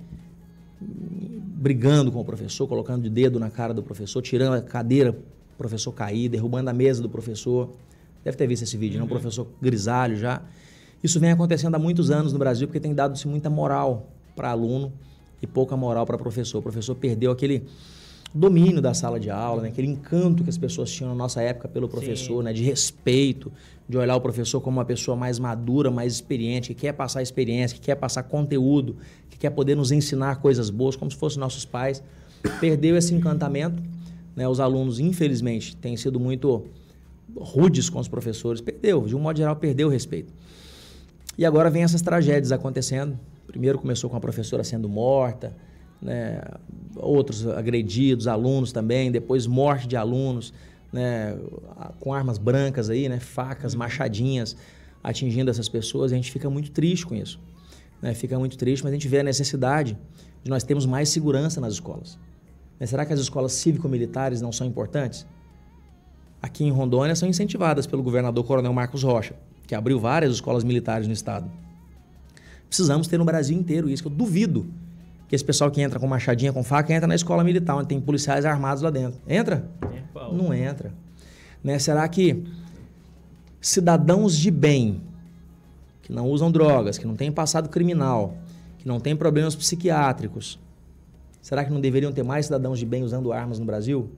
brigando com o professor, colocando de dedo na cara do professor, tirando a cadeira do professor cair, derrubando a mesa do professor. Deve ter visto esse vídeo, uhum. né? Um professor grisalho já. Isso vem acontecendo há muitos anos no Brasil, porque tem dado-se muita moral para aluno e pouca moral para professor. O professor perdeu aquele domínio da sala de aula, né? Aquele encanto que as pessoas tinham na nossa época pelo professor, né? De respeito, de olhar o professor como uma pessoa mais madura, mais experiente, que quer passar experiência, que quer passar conteúdo, que quer poder nos ensinar coisas boas, como se fossem nossos pais. Perdeu esse encantamento, né? Os alunos, infelizmente, têm sido muito rudes com os professores. Perdeu, de um modo geral, perdeu o respeito. E agora vem essas tragédias acontecendo. Primeiro começou com a professora sendo morta, né, outros agredidos, alunos também, depois morte de alunos, né, com armas brancas aí, né, facas, machadinhas. atingindo essas pessoas, e a gente fica muito triste com isso. Né? Fica muito triste, mas a gente vê a necessidade de nós termos mais segurança nas escolas. Mas será que as escolas cívico-militares não são importantes? Aqui em Rondônia são incentivadas pelo governador Coronel Marcos Rocha, que abriu várias escolas militares no estado. Precisamos ter no Brasil inteiro isso, que eu duvido que esse pessoal que entra com machadinha, com faca, entra na escola militar, onde tem policiais armados lá dentro. Entra? É, não entra. Né? Será que cidadãos de bem, que não usam drogas, que não têm passado criminal, que não têm problemas psiquiátricos, será que não deveriam ter mais cidadãos de bem usando armas no Brasil?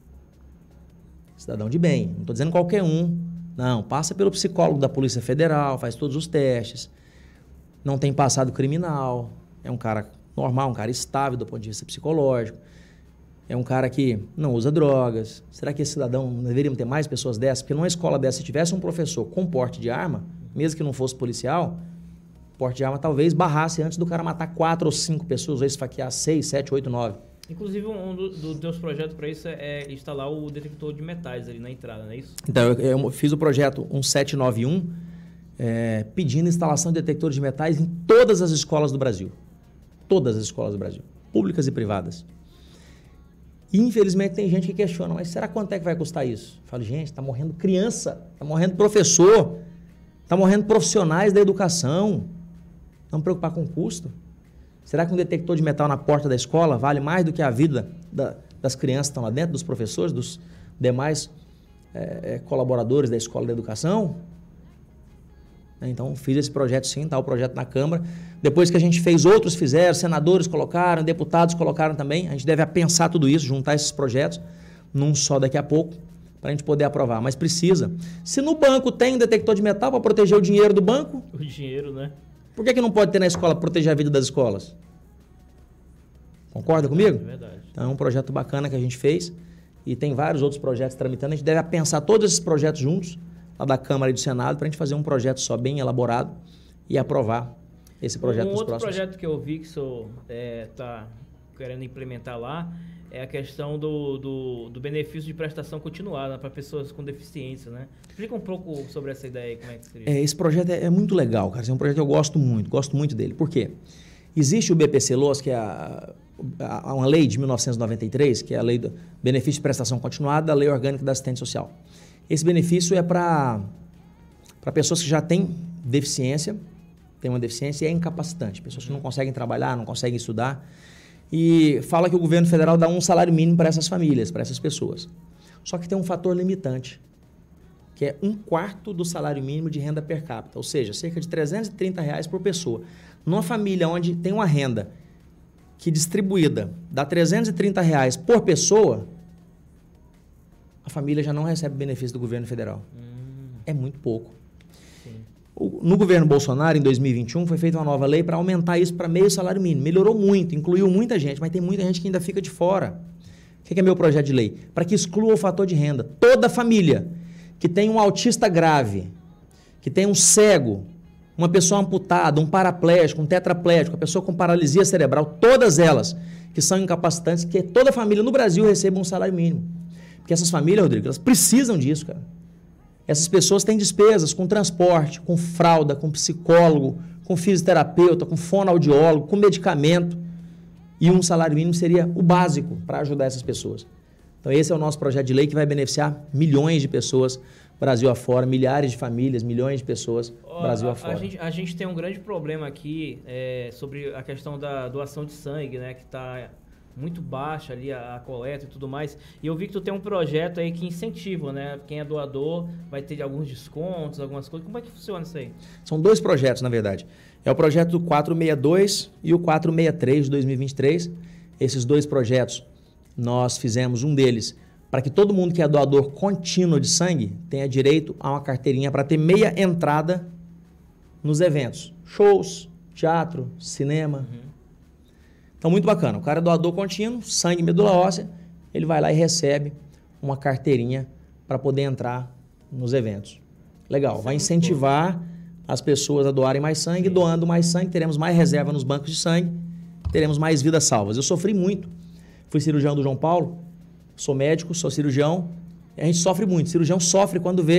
Cidadão de bem, não estou dizendo qualquer um. Não, passa pelo psicólogo da Polícia Federal, faz todos os testes, não tem passado criminal, é um cara normal, um cara estável do ponto de vista psicológico, é um cara que não usa drogas. Será que esse cidadão, não deveriam ter mais pessoas dessas? Porque numa escola dessa, se tivesse um professor com porte de arma, mesmo que não fosse policial, porte de arma talvez barrasse antes do cara matar quatro ou cinco pessoas, ou esfaquear seis, sete, oito, nove.
Inclusive, um dos do teus projetos para isso é instalar o detector de metais ali na entrada, não é isso?
Então, eu, eu fiz o projeto um sete nove um, é, pedindo instalação de detectores de metais em todas as escolas do Brasil. Todas as escolas do Brasil, públicas e privadas. E, infelizmente, tem gente que questiona, mas será quanto é que vai custar isso? Eu falo, gente, está morrendo criança, está morrendo professor, está morrendo profissionais da educação. Não preocupar com o custo. Será que um detector de metal na porta da escola vale mais do que a vida da, das crianças que estão lá dentro, dos professores, dos demais é, colaboradores da escola da educação? Então, fiz esse projeto sim, está o projeto na Câmara. Depois que a gente fez, outros fizeram, senadores colocaram, deputados colocaram também. A gente deve pensar tudo isso, juntar esses projetos num só daqui a pouco, para a gente poder aprovar. Mas precisa. Se no banco tem um detector de metal para proteger o dinheiro do banco...
O dinheiro, né?
Por que que não pode ter na escola para proteger a vida das escolas? Concorda comigo?
É verdade.
Então, é um projeto bacana que a gente fez e tem vários outros projetos tramitando. A gente deve pensar todos esses projetos juntos, lá da Câmara e do Senado, para a gente fazer um projeto só bem elaborado e aprovar esse projeto
um
nos
outro
próximos.
projeto que eu vi que o senhor está é, querendo implementar lá é a questão do, do, do benefício de prestação continuada para pessoas com deficiência, né? Explica um pouco sobre essa ideia aí, como é que seria.
É, esse projeto é, é muito legal, cara. É um projeto que eu gosto muito, gosto muito dele. Por quê? Existe o B P C L O S, que é a, a, uma lei de mil novecentos e noventa e três, que é a lei do benefício de prestação continuada, a lei orgânica da assistência social. Esse benefício é para para pessoas que já têm deficiência, têm uma deficiência e é incapacitante. Pessoas que não conseguem trabalhar, não conseguem estudar. E fala que o governo federal dá um salário mínimo para essas famílias, para essas pessoas. Só que tem um fator limitante, que é um quarto do salário mínimo de renda per capita, ou seja, cerca de trezentos e trinta reais por pessoa. Numa família onde tem uma renda que distribuída dá trezentos e trinta reais por pessoa, a família já não recebe benefício do governo federal. Hum. É muito pouco. No governo Bolsonaro, em dois mil e vinte e um, foi feita uma nova lei para aumentar isso para meio salário mínimo. Melhorou muito, incluiu muita gente, mas tem muita gente que ainda fica de fora. O que é meu projeto de lei? Para que exclua o fator de renda. Toda família que tem um autista grave, que tem um cego, uma pessoa amputada, um paraplégico, um tetraplégico, uma pessoa com paralisia cerebral, todas elas que são incapacitantes, que toda família no Brasil receba um salário mínimo. Porque essas famílias, Rodrigo, elas precisam disso, cara. Essas pessoas têm despesas com transporte, com fralda, com psicólogo, com fisioterapeuta, com fonoaudiólogo, com medicamento. E um salário mínimo seria o básico para ajudar essas pessoas. Então esse é o nosso projeto de lei que vai beneficiar milhões de pessoas Brasil afora, milhares de famílias, milhões de pessoas Brasil
a,
afora.
A gente, a gente tem um grande problema aqui é, sobre a questão da doação de sangue, né, que está muito baixa ali a, a coleta e tudo mais. E eu vi que tu tem um projeto aí que incentiva, né? Quem é doador vai ter alguns descontos, algumas coisas. Como é que funciona isso aí?
São dois projetos, na verdade. É o projeto do quatrocentos e sessenta e dois e o quatrocentos e sessenta e três de dois mil e vinte e três. Esses dois projetos, nós fizemos um deles para que todo mundo que é doador contínuo de sangue tenha direito a uma carteirinha para ter meia entrada nos eventos. Shows, teatro, cinema. Uhum. Então, muito bacana. O cara é doador contínuo, sangue e medula óssea, ele vai lá e recebe uma carteirinha para poder entrar nos eventos. Legal. Vai incentivar as pessoas a doarem mais sangue. Doando mais sangue, teremos mais reserva nos bancos de sangue, teremos mais vidas salvas. Eu sofri muito. Fui cirurgião do João Paulo, sou médico, sou cirurgião. A gente sofre muito. O cirurgião sofre quando vê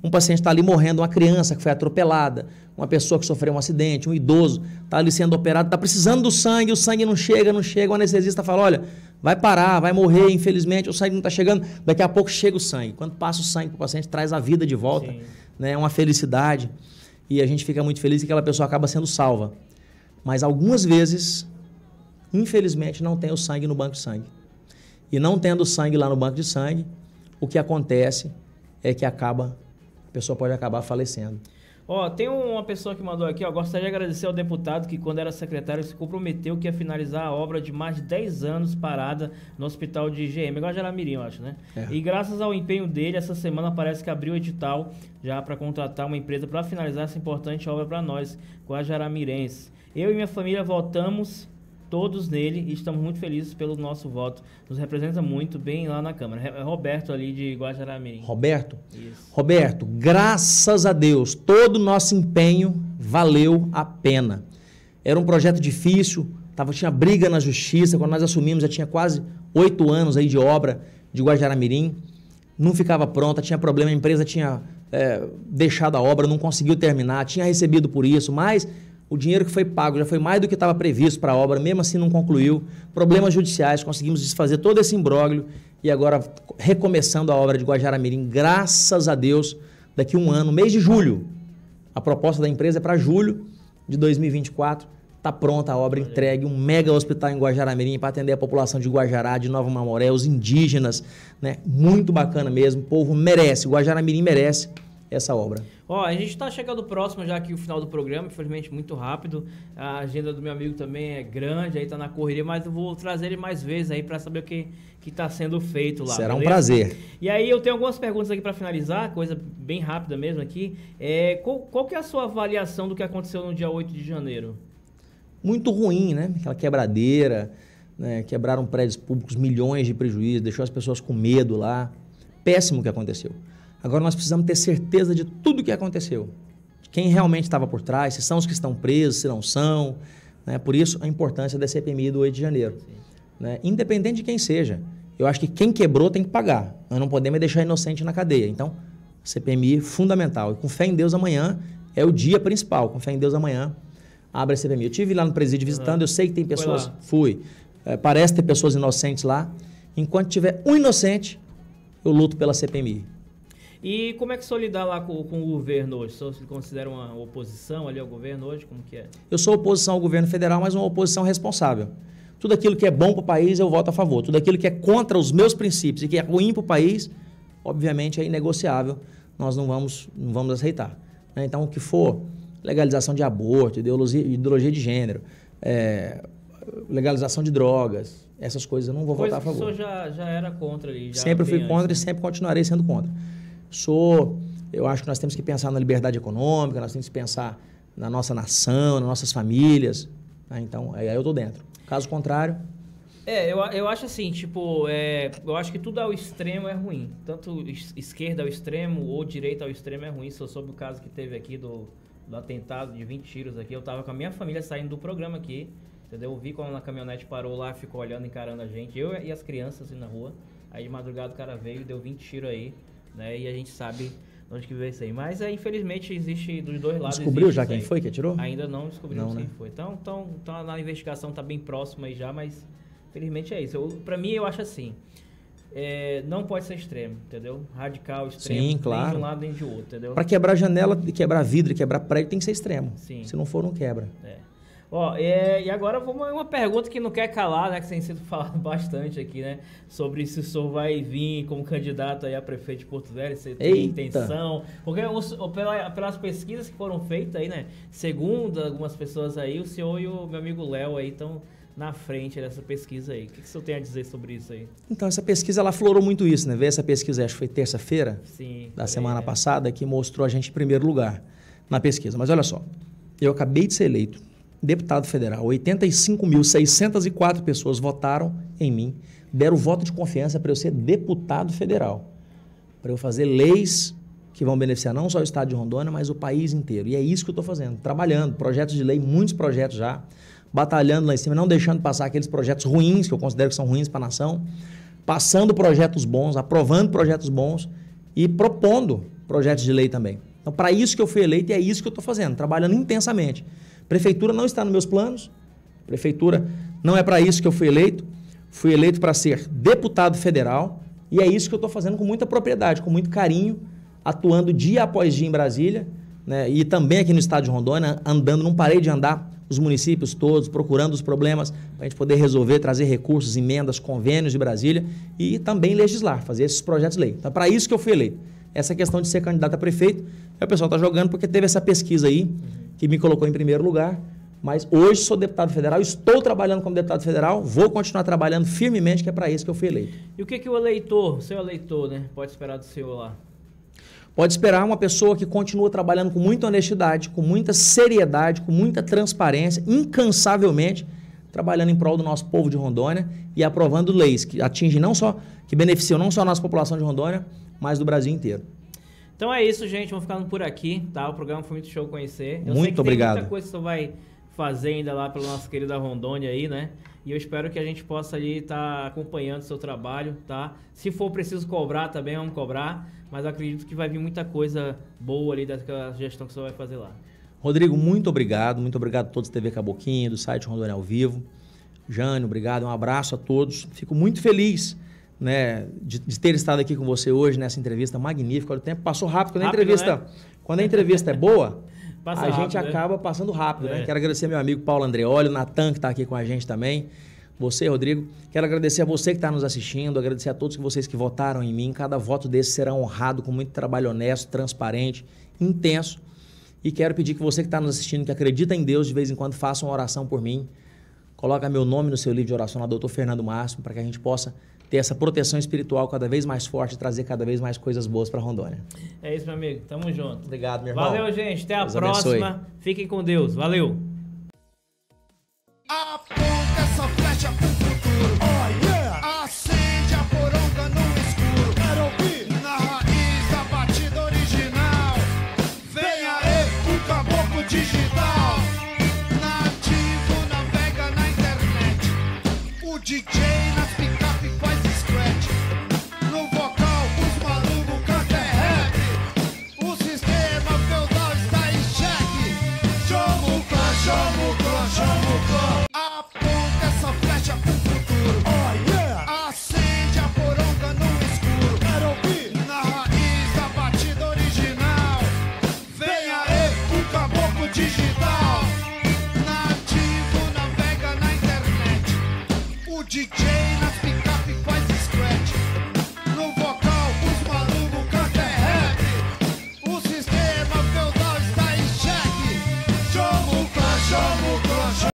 Um paciente está ali morrendo, uma criança que foi atropelada, uma pessoa que sofreu um acidente, um idoso, está ali sendo operado, está precisando do sangue, o sangue não chega, não chega, o anestesista fala, olha, vai parar, vai morrer, infelizmente, o sangue não está chegando, daqui a pouco chega o sangue. Quando passa o sangue para o paciente, traz a vida de volta, né? É uma felicidade, e a gente fica muito feliz que aquela pessoa acaba sendo salva. Mas algumas vezes, infelizmente, não tem o sangue no banco de sangue. E não tendo sangue lá no banco de sangue, o que acontece é que acaba, a pessoa pode acabar falecendo.
Ó, tem uma pessoa que mandou aqui, ó, gostaria de agradecer ao deputado que, quando era secretário, se comprometeu que ia finalizar a obra de mais de dez anos parada no hospital de G M, igual a Jaramirim, eu acho, né? É. E graças ao empenho dele, essa semana parece que abriu o edital já para contratar uma empresa para finalizar essa importante obra para nós, guajaramirenses. Eu e minha família votamos todos nele e estamos muito felizes pelo nosso voto. Nos representa muito bem lá na Câmara. É Roberto ali de Guajaramirim.
Roberto?
Isso.
Roberto, graças a Deus, todo o nosso empenho valeu a pena. Era um projeto difícil, tava, tinha briga na justiça, quando nós assumimos já tinha quase oito anos aí de obra de Guajaramirim, não ficava pronta, tinha problema, a empresa tinha é, deixado a obra, não conseguiu terminar, tinha recebido por isso, mas o dinheiro que foi pago já foi mais do que estava previsto para a obra, mesmo assim não concluiu. Problemas judiciais, conseguimos desfazer todo esse imbróglio e agora recomeçando a obra de Guajaramirim, graças a Deus, daqui a um ano, mês de julho. A proposta da empresa é para julho de dois mil e vinte e quatro, está pronta a obra, entregue, um mega hospital em Guajaramirim para atender a população de Guajará, de Nova Mamoré, os indígenas, né? Muito bacana mesmo, o povo merece, Guajaramirim merece essa obra.
Ó, a gente está chegando próximo já aqui o final do programa, infelizmente muito rápido. A agenda do meu amigo também é grande, aí tá na correria, mas eu vou trazer ele mais vezes aí para saber o que que tá sendo feito lá.
Será
beleza?
Um prazer.
E aí eu tenho algumas perguntas aqui para finalizar, coisa bem rápida mesmo aqui. É, qual, qual que é a sua avaliação do que aconteceu no dia oito de janeiro?
Muito ruim, né? Aquela quebradeira, né? Quebraram prédios públicos, milhões de prejuízos, deixou as pessoas com medo lá. Péssimo o que aconteceu. Agora nós precisamos ter certeza de tudo o que aconteceu. De quem realmente estava por trás, se são os que estão presos, se não são. Né? Por isso, a importância da C P M I do oito de janeiro. Né? Independente de quem seja. Eu acho que quem quebrou tem que pagar. Nós não podemos deixar inocente na cadeia. Então, C P M I é fundamental. E com fé em Deus amanhã é o dia principal. Com fé em Deus amanhã abre a C P M I. Eu estive lá no presídio visitando, eu sei que tem pessoas... Fui. É, parece ter pessoas inocentes lá. Enquanto tiver um inocente, eu luto pela C P M I.
E como é que o senhor lidar lá com, com o governo hoje? O senhor se considera uma oposição ali ao governo hoje? Como que é?
Eu sou oposição ao governo federal, mas uma oposição responsável. Tudo aquilo que é bom para o país, eu voto a favor. Tudo aquilo que é contra os meus princípios e que é ruim para o país, obviamente é inegociável. Nós não vamos, não vamos aceitar. Né? Então, o que for legalização de aborto, ideologia, ideologia de gênero, é, legalização de drogas, essas coisas eu não vou
Coisa
votar a favor.
O senhor já, já era contra ali? Já
sempre fui contra
antes,
e
né?
sempre continuarei sendo contra. Sou, eu acho que nós temos que pensar na liberdade econômica, nós temos que pensar na nossa nação, nas nossas famílias. Né? Então, aí eu estou dentro. Caso contrário...
É, eu, eu acho assim, tipo, é, eu acho que tudo ao extremo é ruim. Tanto esquerda ao extremo ou direita ao extremo é ruim. Só sobre o caso que teve aqui do, do atentado de vinte tiros aqui. Eu tava com a minha família saindo do programa aqui, entendeu? Eu vi quando a caminhonete parou lá, ficou olhando, encarando a gente. Eu e as crianças assim na rua. Aí de madrugada o cara veio e deu vinte tiros aí, né? E a gente sabe de onde que veio isso aí. Mas, é, infelizmente, existe dos dois lados.
Descobriu já quem foi que atirou?
Ainda não descobriu
não,
quem
né?
foi. Então, então, então, a investigação tá bem próxima aí já, mas... Infelizmente é isso. Eu, pra mim, eu acho assim, é, não pode ser extremo, entendeu? Radical, extremo,
Sim, claro.
Nem de um lado nem de outro, entendeu?
Para quebrar janela, quebrar vidro, quebrar prédio, tem que ser extremo.
Sim.
Se não for, não quebra.
É. Ó, é, e agora vamos uma pergunta que não quer calar, né? Que tem sido falado bastante aqui, né? Sobre se o senhor vai vir como candidato aí a prefeito de Porto Velho, se tem
Eita. intenção.
Porque os, pela, pelas pesquisas que foram feitas aí, né? Segundo algumas pessoas aí, o senhor e o meu amigo Léo aí estão na frente dessa pesquisa aí. O que, que o senhor tem a dizer sobre isso aí?
Então, essa pesquisa, ela aflorou muito isso, né? Veio essa pesquisa, acho que foi terça-feira da semana
é.
passada, que mostrou a gente em primeiro lugar na pesquisa. Mas olha só, eu acabei de ser eleito deputado federal, oitenta e cinco mil seiscentas e quatro pessoas votaram em mim, deram voto de confiança para eu ser deputado federal, para eu fazer leis que vão beneficiar não só o estado de Rondônia, mas o país inteiro. E é isso que eu estou fazendo, trabalhando, projetos de lei, muitos projetos já, batalhando lá em cima, não deixando passar aqueles projetos ruins, que eu considero que são ruins para a nação, passando projetos bons, aprovando projetos bons e propondo projetos de lei também. Então, para isso que eu fui eleito e é isso que eu estou fazendo, trabalhando intensamente. Prefeitura não está nos meus planos, prefeitura não é para isso que eu fui eleito. Fui eleito para ser deputado federal e é isso que eu estou fazendo com muita propriedade, com muito carinho, atuando dia após dia em Brasília, né, e também aqui no estado de Rondônia, andando, não parei de andar os municípios todos, procurando os problemas para a gente poder resolver, trazer recursos, emendas, convênios de Brasília e também legislar, fazer esses projetos de lei. Então, é para isso que eu fui eleito. Essa questão de ser candidato a prefeito, aí o pessoal está jogando porque teve essa pesquisa aí que me colocou em primeiro lugar. Mas hoje sou deputado federal, estou trabalhando como deputado federal, vou continuar trabalhando firmemente, que é para isso que eu fui eleito.
E o que, que o eleitor, seu eleitor, né, pode esperar do senhor lá?
Pode esperar uma pessoa que continua trabalhando com muita honestidade, com muita seriedade, com muita transparência, incansavelmente, trabalhando em prol do nosso povo de Rondônia e aprovando leis que atingem não só, que beneficiam não só a nossa população de Rondônia, mas do Brasil inteiro.
Então é isso, gente, vamos ficando por aqui, tá? O programa foi muito show conhecer. Eu
muito
sei que
obrigado.
Tem muita coisa que você vai fazer ainda lá pela nossa querida Rondônia aí, né? E eu espero que a gente possa ali estar tá acompanhando o seu trabalho, tá? Se for preciso cobrar também, vamos cobrar, mas eu acredito que vai vir muita coisa boa ali daquela gestão que você vai fazer lá.
Rodrigo, muito obrigado, muito obrigado a todos da T V Caboquinho, do site Rondônia ao Vivo. Jânio, obrigado, um abraço a todos. Fico muito feliz, né, de, de ter estado aqui com você hoje nessa entrevista magnífica. O tempo passou rápido, quando a
Rápido,
entrevista,
né?
quando a entrevista é boa,
Passa
a
rápido,
gente
né?
acaba passando rápido,
É.
né? Quero agradecer meu amigo Paulo Andreoli, o Natan, que está aqui com a gente também. Você, Rodrigo. Quero agradecer a você que está nos assistindo, agradecer a todos vocês que votaram em mim. Cada voto desse será honrado com muito trabalho honesto, transparente, intenso. E quero pedir que você que está nos assistindo, que acredita em Deus, de vez em quando faça uma oração por mim. Coloca meu nome no seu livro de oração, na doutor Fernando Máximo, para que a gente possa ter essa proteção espiritual cada vez mais forte e trazer cada vez mais coisas boas para Rondônia.
É isso, meu amigo. Tamo junto.
Obrigado, meu irmão.
Valeu, gente. Até a
Deus
próxima.
abençoe.
Fiquem com Deus. Valeu.
Aponta essa flecha pro futuro. Oh yeah! Acende a poronga no escuro. Quero ouvir na raiz da batida original. Vem aí o caboclo digital. Nativo navega na internet. O D J nas picape faz scratch. No vocal os malucos cantam rap. O sistema feudal está em xeque. Chama o clã, chama o clã, chama o clã. Aponta essa flecha pro futuro. Oh yeah! Acende a poronga no escuro. Quero ouvir na raiz da batida original. Vem aí o caboclo digital. Nativo navega na internet. O D J nas picape